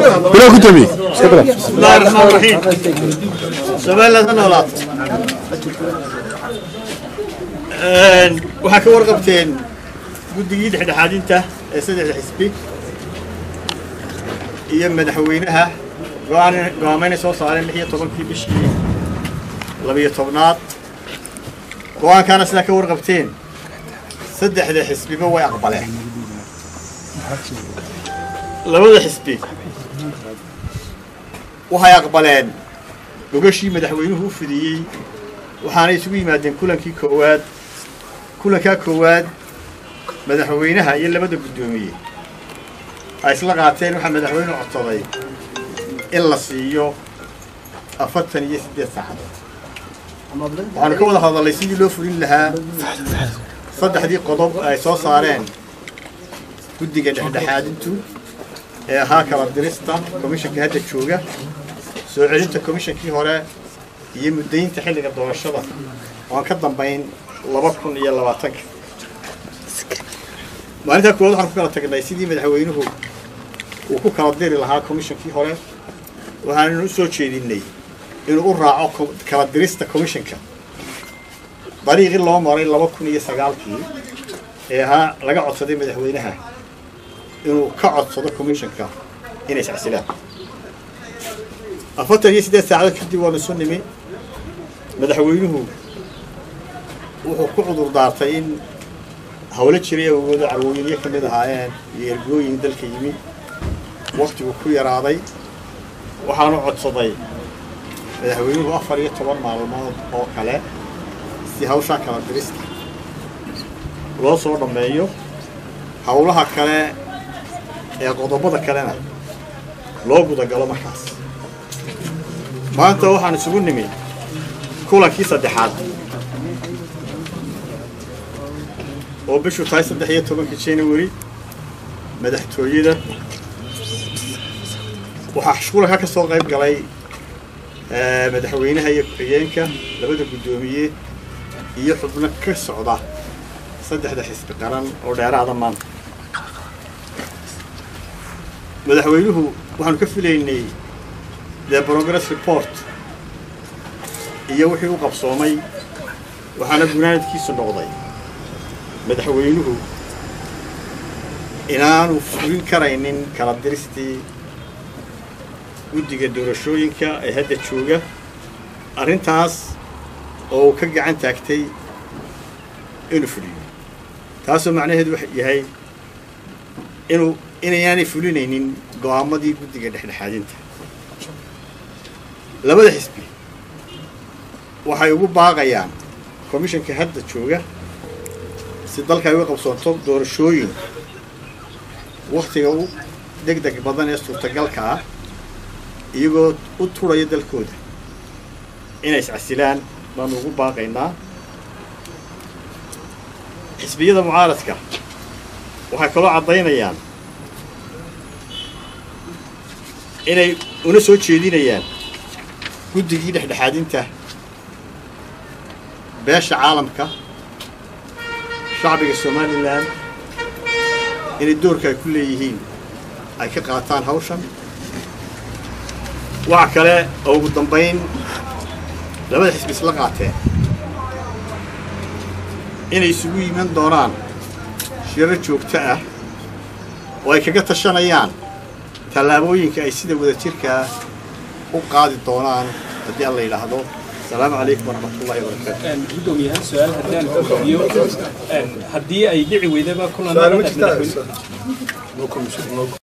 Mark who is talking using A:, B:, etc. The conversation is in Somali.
A: بلا كتبي
B: بسم الله الرحمن الرحيم. سبحان الله نولات waxaa ka warqabteen guddigii dhexdhexaadinta ee saddexda xisbi iyo madaxweynaha go'aamayna soo saareen 16 bishii 12aad go'aankana sida ka warqabteen saddexda xisbiba way aqbaleen labada xisbi waxay aqbaleen gogashii madaxweynuhu u fidiyey waxaana isugu yimaadeen kulanka koowaad madaxweynaha iyo labada guddoomiye ay isla qaateen waxa madaxweynuhu codsaday in la siiyo 48 saacadood waxaanu ka wada hadalnay sidii loo fulin lahaa saddexdii qodob ay soo saareen guddiga dhexdhexaadintu ee ahaa kala dirista komishanka hadda jooga soo celinta komishankii hore iyo muddaynta xilliga doorashada oo ka dambeyn 2020 maalinta koowaad waxaan ku kala tagnay sidii madaxweynuhu uu ku kala diri lahaa komishankii hore waxaanu u soo jeedinay inuu u raaco kala dirista komishanka dariiqii loo maray 2009 ee ahaa laga codsaday madaxweynaha inuu ka codsado komishanka inay iscasilaan 48 saacadood kadib waanu soo nimi madaxweynuhu wuxuu ku cudur daartay in hawlo jiray awoodo carwooyinyo ka mid ahaayeen iyo ergooyin dalka yimi waqtigu ku yaraaday waxaanu codsaday madaxweynuhu 14 maalmood oo kale si hawsha kala dirista loo soo dhameeyo hawlaha kale ee qodobada kalena loo gudagalo markaas maanta waxaan isugu nimi kulankii saddexaad oo bishu tahay 13 January madaxtooyada waxaa xukuumadda ka soo qayb galay madaxweynaha iyo ku-xigeenka labada guddoomiye iyo xubno ka socda saddexda xisbi qaran oo dheeraada maanta madaxweynuhu waxaanu ka filaynay the progress report iyo wixii uu qabsoomay waxaana gunaanadkiisu noqday madaxweynuhu inaanu fulin karaynin kala diristii guddiga doorashooyinka ee hadda jooga arrintaas oo ka gacan taagtay inuu fuliyo taasoo macnaheedu waxa yahay inaanay fulinaynin go'aamadii guddiga dhexdhexaadinta labada xisbi waxay ugu baaqayaan komishanka hadda jooga si dalka ay uga qabsoonto doorashooyin waqtiga u degdeg badan ee suurtagalka ah iyagoo u turaya dalkooda inay iscasilaan baanu ugu baaqaynaa xisbiyada mucaaradka waxay kaloo caddaynayaan inay una soo jeedinayaan guddigii dhexdhexaadinta beesha caalamka shacbiga Somaliland inay doorka ay ku leeyihiin ay ka qaataan hawshan waxa kale oo ugu dambeyn labada xisbi isla qaateen inay isugu yimaad doonaan shirar joogto ah oo ay kaga tashanayaan tallaabooyinka ay sida wadajirka u qaadi doonaan haddii alla yiraahdo السلام عليكم ورحمة الله وبركاته.
C: بدهم يهان سؤال هدي أي دعوة إذا ما كنا